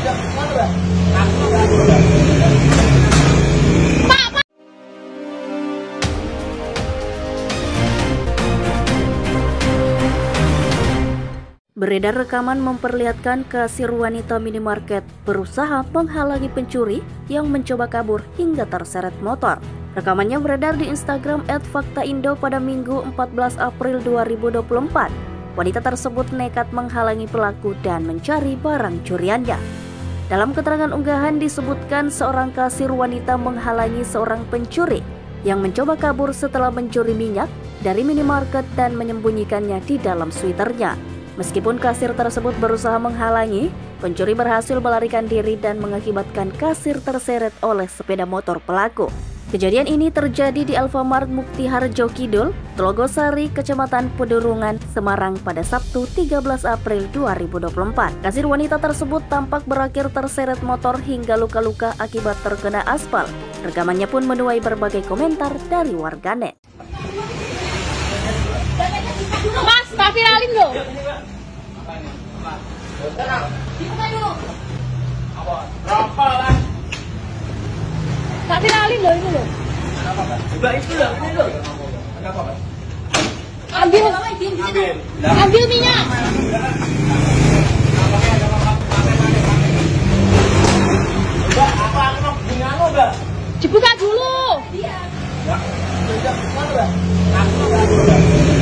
Beredar rekaman memperlihatkan kasir wanita minimarket berusaha menghalangi pencuri yang mencoba kabur hingga terseret motor. Rekamannya beredar di Instagram @faktaindo pada Minggu 14 April 2024. Wanita tersebut nekat menghalangi pelaku dan mencari barang curiannya. Dalam keterangan unggahan disebutkan seorang kasir wanita menghalangi seorang pencuri yang mencoba kabur setelah mencuri minyak dari minimarket dan menyembunyikannya di dalam sweaternya. Meskipun kasir tersebut berusaha menghalangi, pencuri berhasil melarikan diri dan mengakibatkan kasir terseret oleh sepeda motor pelaku. Kejadian ini terjadi di Alfamart Mukti Harjo Kidul, Tlogosari, Kecamatan Pedurungan, Semarang pada Sabtu 13 April 2024. Kasir wanita tersebut tampak berakhir terseret motor hingga luka-luka akibat terkena aspal. Rekamannya pun menuai berbagai komentar dari warganet. Mas, tak viralin loh. Rokok lah. Tak viralin loh ini loh. Juga itu loh, ini loh. Kenapa, Pak? Ambil minyak. Mbak, apa aku mau bunga lo, Mbak? Dibuka dulu. Iya. Mbak, mana, Mbak? Aku